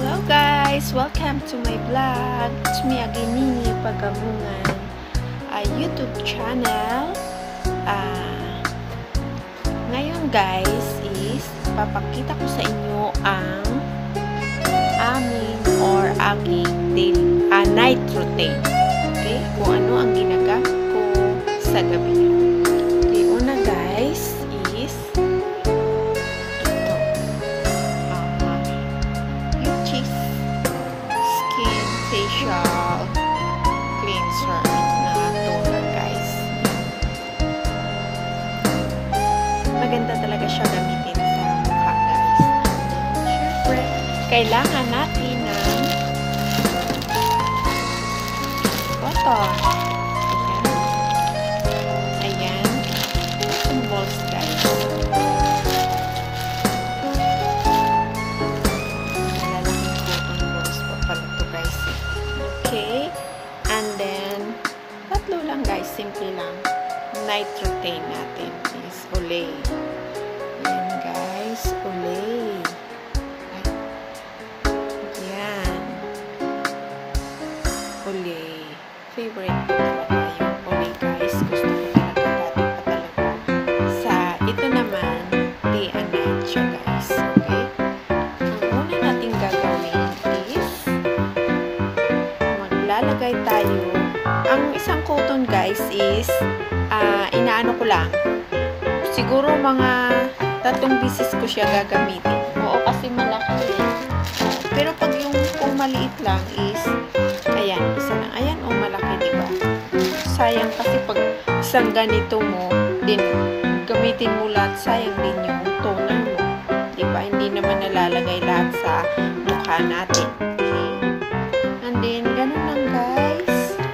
Hello guys! Welcome to my vlog. It's me again, Nini Pagamungan, a YouTube channel. Ngayon guys is papakita ko sa inyo ang aking daily, night routine. Okay? Kung ano ang ginagamit ko sa gabi. Okay, una guys is facial cleanser na toner guys. Maganda talaga siya gamitin sa mukha guys. Siyempre, kailangan natin ng cotton. Ayan. Some balls guys. Okay, and then tatlo lang guys, simple lang. Night routine natin is Olay. Ayan guys, Olay. Ayan. Olay. Favorite ko talaga yung Olay guys. Gusto ko talaga dati pa talaga. Ito naman, day and night siya guys. Okay? Ang una natin gagawin is lalagay tayo. Ang isang cotton guys is inaano ko lang. Siguro mga 3 bisis ko siya gagamitin. Oo, kasi malaki. Pero pag yung kung maliit lang is ayan, isa lang. Ayan, malaki, diba? Sayang kasi pag isang ganito mo, din gamitin mo lahat, sayang din yung toner mo. Diba? Hindi naman nalalagay lahat sa mukha natin. Okay? And then, ganun lang guys.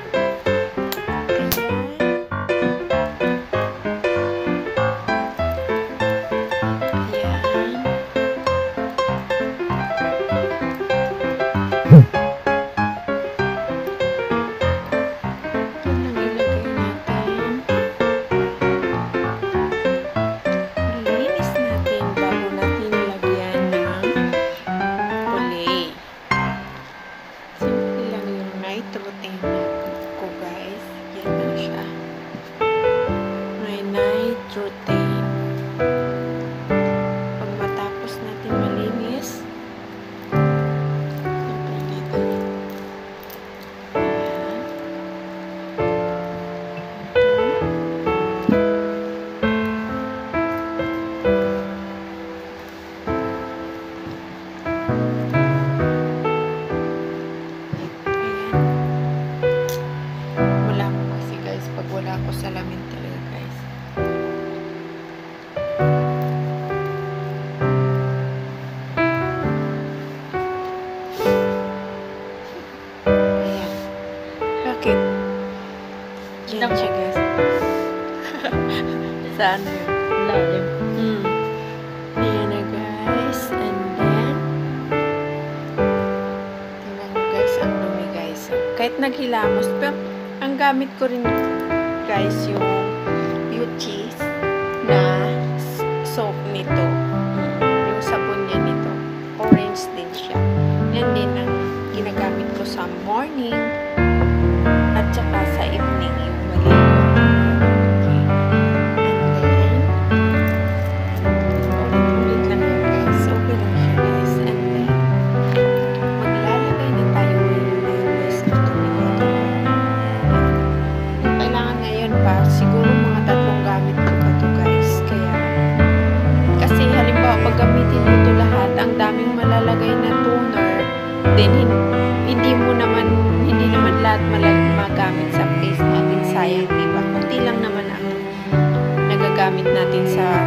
Wala ko salamin talaga guys. Ayan. Bakit? Yan siya guys. Saan yun? Lalim. Ayan na guys. And then tingnan nyo guys, ang dumi guys. Kahit naghilamos, pero ang gamit ko rin guys yung beauty na soap nito. Yung sabon niya nito. Orange din siya. Yan din ang ginagamit ko sa morning at saka sa evening yung maligo. Okay. And then ulit lang yun guys. Okay lang siya guys. And then maglalagay na tayo ngayon ng rest of the minute. Kailangan ngayon pa, siguro mga 3 gamit ko pa to guys. Kaya, kasi halimbawa pag gamitin mo ito lahat, ang daming malalagay na toner, then hindi naman lahat magamit sa face natin. Sayang, diba? Kunti lang naman ang nagagamit natin sa